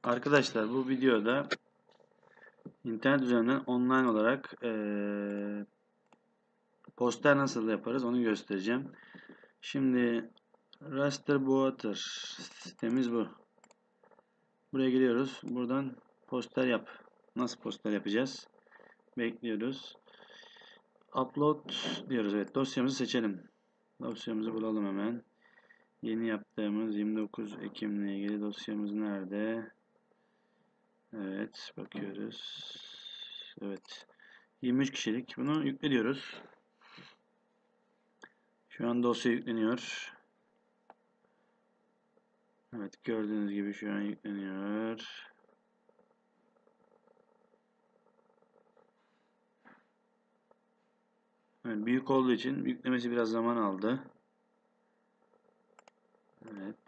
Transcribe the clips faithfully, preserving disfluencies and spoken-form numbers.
Arkadaşlar bu videoda internet üzerinden online olarak eee, poster nasıl yaparız onu göstereceğim. Şimdi Raster Boarder sistemimiz bu. Buraya giriyoruz. Buradan poster yap. Nasıl poster yapacağız? Bekliyoruz. Upload diyoruz. Evet, dosyamızı seçelim. Dosyamızı bulalım hemen. Yeni yaptığımız yirmi dokuz Ekim ile ilgili dosyamız nerede? Evet, bakıyoruz. Evet. yirmi üç kişilik. Bunu yükleniyoruz. Şu an dosya yükleniyor. Evet, gördüğünüz gibi şu an yükleniyor. Evet, büyük olduğu için yüklemesi biraz zaman aldı. Evet.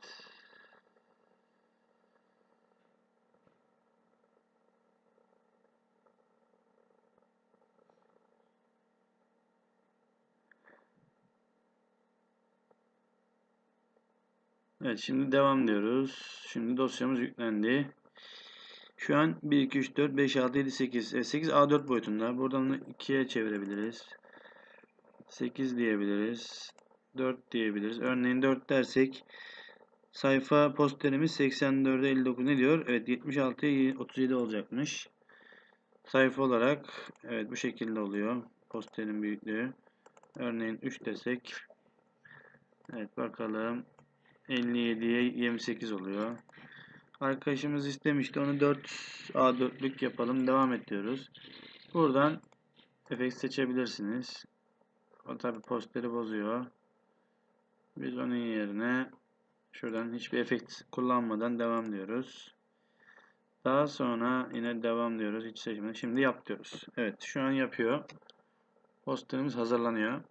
Evet, şimdi devam diyoruz. Şimdi dosyamız yüklendi. Şu an bir, iki, üç, dört, beş, altı, yedi, sekiz. Evet, sekiz A dört boyutunda. Buradan ikiye çevirebiliriz. sekiz diyebiliriz. dört diyebiliriz. Örneğin dört dersek sayfa posterimiz seksen dörde elli dokuz ne diyor? Evet, yetmiş altıya otuz yedi olacakmış. Sayfa olarak evet bu şekilde oluyor. Posterin büyüklüğü. Örneğin üç desek. Evet bakalım. elli yediye yirmi sekiz oluyor. Arkadaşımız istemişti. Onu dört A dörtlük yapalım. Devam ediyoruz. Buradan efekt seçebilirsiniz. O tabi posteri bozuyor. Biz onun yerine şuradan hiçbir efekt kullanmadan devam diyoruz. Daha sonra yine devam diyoruz. Hiç seçmeden. Şimdi yap diyoruz. Evet şu an yapıyor. Posterimiz hazırlanıyor.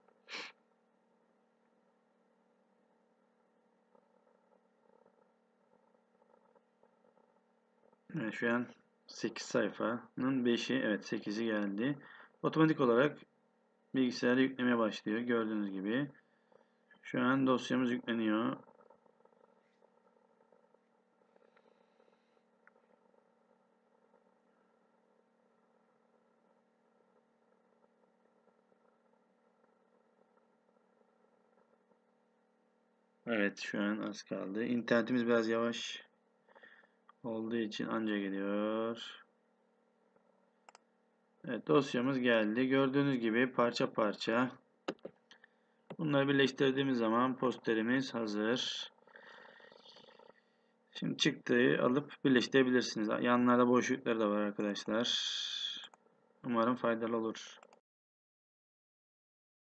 Evet, şu an sekiz sayfanın beşi evet sekizi geldi. Otomatik olarak bilgisayara yüklemeye başlıyor. Gördüğünüz gibi. Şu an dosyamız yükleniyor. Evet şu an az kaldı. İnternetimiz biraz yavaş olduğu için anca geliyor. Evet dosyamız geldi. Gördüğünüz gibi parça parça. Bunları birleştirdiğimiz zaman posterimiz hazır. Şimdi çıktıyı alıp birleştirebilirsiniz. Yanlarda boşlukları da var arkadaşlar. Umarım faydalı olur.